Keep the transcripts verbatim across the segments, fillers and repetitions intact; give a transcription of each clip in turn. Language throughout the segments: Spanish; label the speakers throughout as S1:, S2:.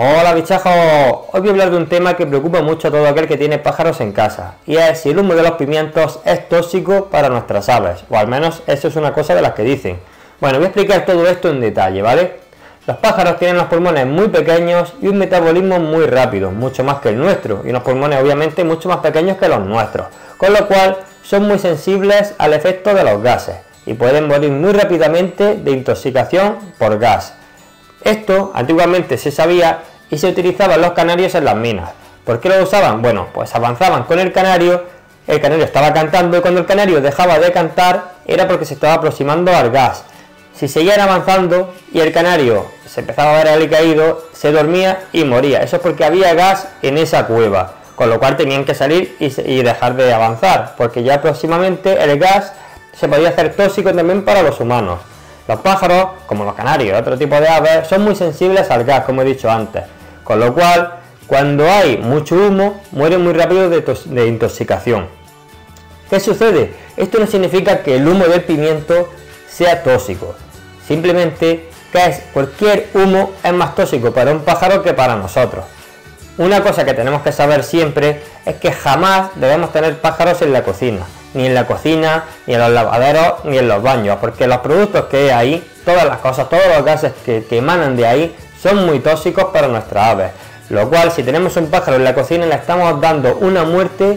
S1: Hola bichajos, hoy voy a hablar de un tema que preocupa mucho a todo aquel que tiene pájaros en casa, y es si el humo de los pimientos es tóxico para nuestras aves, o al menos eso es una cosa de las que dicen. Bueno, voy a explicar todo esto en detalle, ¿vale? Los pájaros tienen los pulmones muy pequeños y un metabolismo muy rápido, mucho más que el nuestro, y unos pulmones obviamente mucho más pequeños que los nuestros, con lo cual son muy sensibles al efecto de los gases, y pueden morir muy rápidamente de intoxicación por gas. Esto antiguamente se sabía y se utilizaban los canarios en las minas. ¿Por qué lo usaban? Bueno, pues avanzaban con el canario, el canario estaba cantando y cuando el canario dejaba de cantar era porque se estaba aproximando al gas. Si seguían avanzando y el canario se empezaba a ver alicaído, se dormía y moría. Eso es porque había gas en esa cueva, con lo cual tenían que salir y, y dejar de avanzar, porque ya próximamente el gas se podía hacer tóxico también para los humanos. Los pájaros, como los canarios y otro tipo de aves, son muy sensibles al gas, como he dicho antes, con lo cual, cuando hay mucho humo, mueren muy rápido de, de intoxicación. ¿Qué sucede? Esto no significa que el humo del pimiento sea tóxico, simplemente que es, cualquier humo es más tóxico para un pájaro que para nosotros. Una cosa que tenemos que saber siempre es que jamás debemos tener pájaros en la cocina, ni en la cocina, ni en los lavaderos, ni en los baños, porque los productos que hay ahí, todas las cosas, todos los gases que, que emanan de ahí, son muy tóxicos para nuestras aves, lo cual si tenemos un pájaro en la cocina le estamos dando una muerte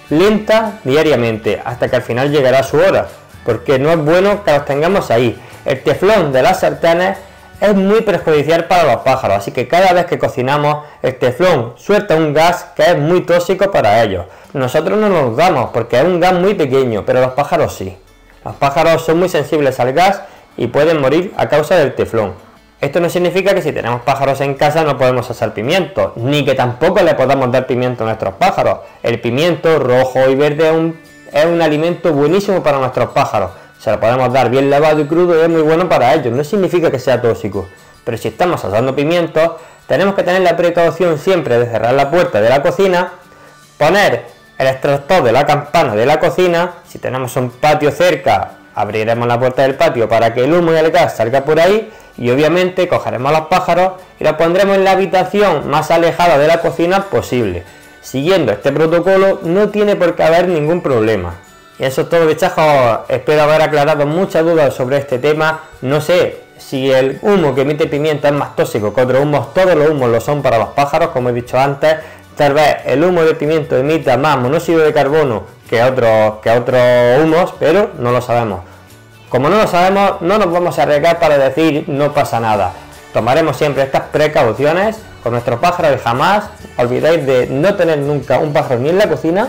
S1: lenta diariamente, hasta que al final llegará su hora, porque no es bueno que los tengamos ahí. El teflón de las sartenes es muy perjudicial para los pájaros, así que cada vez que cocinamos el teflón suelta un gas que es muy tóxico para ellos. Nosotros no nos damos porque es un gas muy pequeño, pero los pájaros sí. Los pájaros son muy sensibles al gas y pueden morir a causa del teflón. Esto no significa que si tenemos pájaros en casa no podemos asar pimiento, ni que tampoco le podamos dar pimiento a nuestros pájaros. El pimiento rojo y verde es un, es un alimento buenísimo para nuestros pájaros. Se lo podemos dar bien lavado y crudo y es muy bueno para ellos, no significa que sea tóxico. Pero si estamos asando pimientos, tenemos que tener la precaución siempre de cerrar la puerta de la cocina, poner el extractor de la campana de la cocina, si tenemos un patio cerca, abriremos la puerta del patio para que el humo y el gas salga por ahí, y obviamente cogeremos a los pájaros y los pondremos en la habitación más alejada de la cocina posible. Siguiendo este protocolo no tiene por qué haber ningún problema. Y eso es todo bichajos, espero haber aclarado muchas dudas sobre este tema. No sé si el humo que emite pimienta es más tóxico que otros humos, todos los humos lo son para los pájaros, como he dicho antes. Tal vez el humo de pimiento emita más monóxido de carbono que otros, que otros humos, pero no lo sabemos. Como no lo sabemos, no nos vamos a arriesgar para decir no pasa nada. Tomaremos siempre estas precauciones con nuestros pájaros y jamás olvidéis de no tener nunca un pájaro ni en la cocina,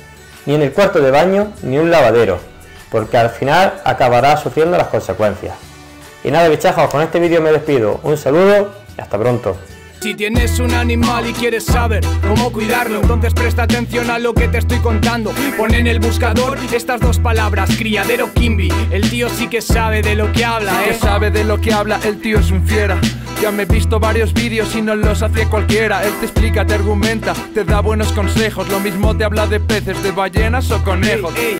S1: ni en el cuarto de baño, ni un lavadero, porque al final acabará sufriendo las consecuencias. Y nada bichajos, con este vídeo me despido, un saludo y hasta pronto.
S2: Si tienes un animal y quieres saber cómo cuidarlo, entonces presta atención a lo que te estoy contando. Pon en el buscador estas dos palabras, criadero Kimby. El tío sí que sabe de lo que habla,
S3: sí
S2: ¿eh?
S3: que sabe de lo que habla, el tío es un fiera. Ya me he visto varios vídeos y no los hace cualquiera. Él te explica, te argumenta, te da buenos consejos. Lo mismo te habla de peces, de ballenas o conejos. Ey, ey.